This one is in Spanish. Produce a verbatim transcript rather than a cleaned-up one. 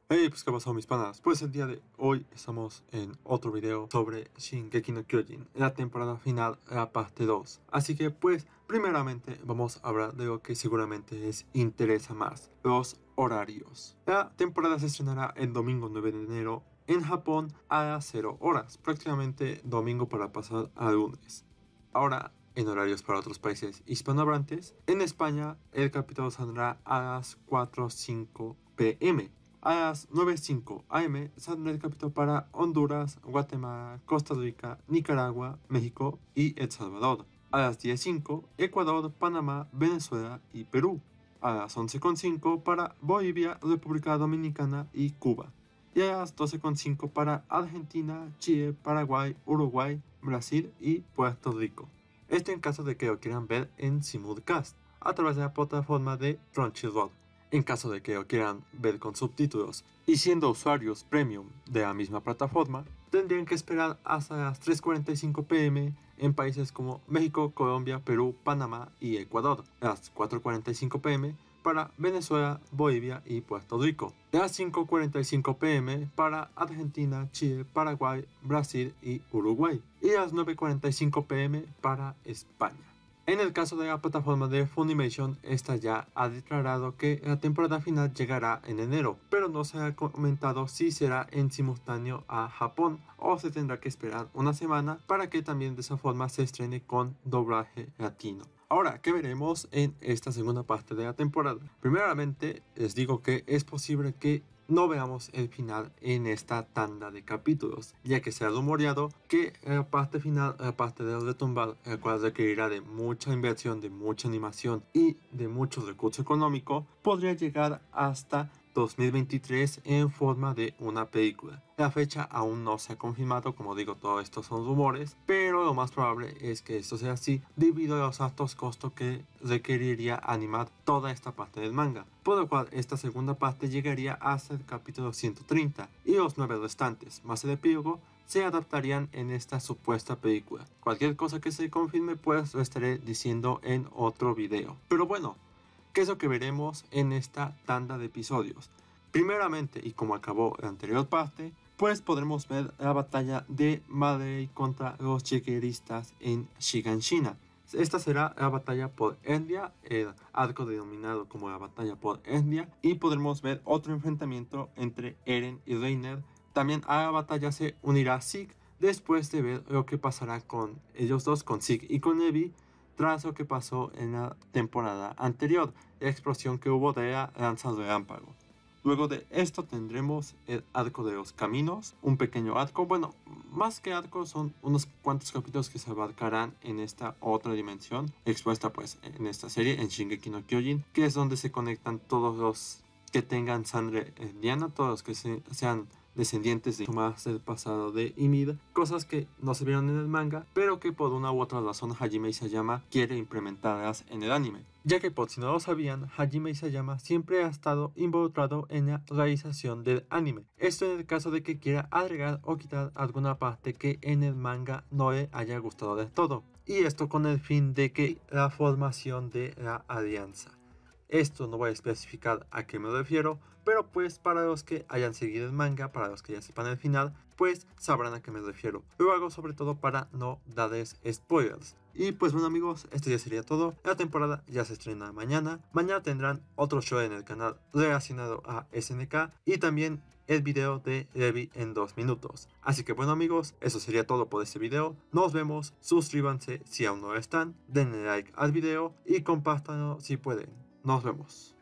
Hey, pues qué pasó mis panas, pues el día de hoy estamos en otro video sobre Shingeki no Kyojin, la temporada final, la parte dos. Así que pues primeramente vamos a hablar de lo que seguramente les interesa más, los horarios. La temporada se estrenará el domingo nueve de enero en Japón a las cero horas, prácticamente domingo para pasar a lunes. Ahora, en horarios para otros países hispanohablantes, en España el capítulo saldrá a las cuatro cinco pm. A las nueve cinco am saldrá el capítulo para Honduras, Guatemala, Costa Rica, Nicaragua, México y El Salvador. A las diez cinco Ecuador, Panamá, Venezuela y Perú. A las once cinco para Bolivia, República Dominicana y Cuba. Y a las doce cinco para Argentina, Chile, Paraguay, Uruguay, Brasil y Puerto Rico. Esto en caso de que lo quieran ver en simulcast a través de la plataforma de Crunchyroll. En caso de que lo quieran ver con subtítulos y siendo usuarios premium de la misma plataforma, tendrían que esperar hasta las tres cuarenta y cinco pm en países como México, Colombia, Perú, Panamá y Ecuador, las cuatro cuarenta y cinco pm para Venezuela, Bolivia y Puerto Rico, las cinco cuarenta y cinco pm para Argentina, Chile, Paraguay, Brasil y Uruguay, y las nueve cuarenta y cinco pm para España. En el caso de la plataforma de Funimation, esta ya ha declarado que la temporada final llegará en enero, pero no se ha comentado si será en simultáneo a Japón o se tendrá que esperar una semana para que también de esa forma se estrene con doblaje latino. Ahora, ¿qué veremos en esta segunda parte de la temporada? Primeramente, les digo que es posible que no veamos el final en esta tanda de capítulos, ya que se ha rumoreado que la parte final, la parte de retumbar, la cual requerirá de mucha inversión, de mucha animación y de mucho recurso económico, podría llegar hasta dos mil veintitrés en forma de una película. La fecha aún no se ha confirmado, como digo, todo esto son rumores, pero lo más probable es que esto sea así debido a los altos costos que requeriría animar toda esta parte del manga, por lo cual esta segunda parte llegaría hasta el capítulo ciento treinta y los nueve restantes, más el epílogo, se adaptarían en esta supuesta película. Cualquier cosa que se confirme pues lo estaré diciendo en otro video. Pero bueno, ¿qué es lo que veremos en esta tanda de episodios? Primeramente, y como acabó la anterior parte, pues podremos ver la batalla de Madara contra los chequeristas en Shiganshina. Esta será la batalla por Endia, el arco denominado como la batalla por Endia, y podremos ver otro enfrentamiento entre Eren y Reiner. También a la batalla se unirá Zeke después de ver lo que pasará con ellos dos, con Zeke y con Levi, tras lo que pasó en la temporada anterior, la explosión que hubo de la lanza relámpago. Luego de esto tendremos el arco de los caminos, un pequeño arco, bueno, más que arco son unos cuantos capítulos que se abarcarán en esta otra dimensión, expuesta pues en esta serie, en Shingeki no Kyojin, que es donde se conectan todos los que tengan sangre endiana, todos los que se, sean descendientes de más del pasado de Ymir, cosas que no se vieron en el manga, pero que por una u otra razón Hajime Isayama quiere implementarlas en el anime. Ya que por si no lo sabían, Hajime Isayama siempre ha estado involucrado en la realización del anime. Esto en el caso de que quiera agregar o quitar alguna parte que en el manga no le haya gustado del todo. Y esto con el fin de que la formación de la alianza. Esto no voy a especificar a qué me refiero, pero pues para los que hayan seguido el manga, para los que ya sepan el final, pues sabrán a qué me refiero. Lo hago sobre todo para no darles spoilers. Y pues bueno amigos, esto ya sería todo. La temporada ya se estrena mañana. Mañana tendrán otro show en el canal relacionado a S N K y también el video de Levi en dos minutos. Así que bueno amigos, eso sería todo por este video. Nos vemos, suscríbanse si aún no lo están, denle like al video y compártanlo si pueden. Nos vemos.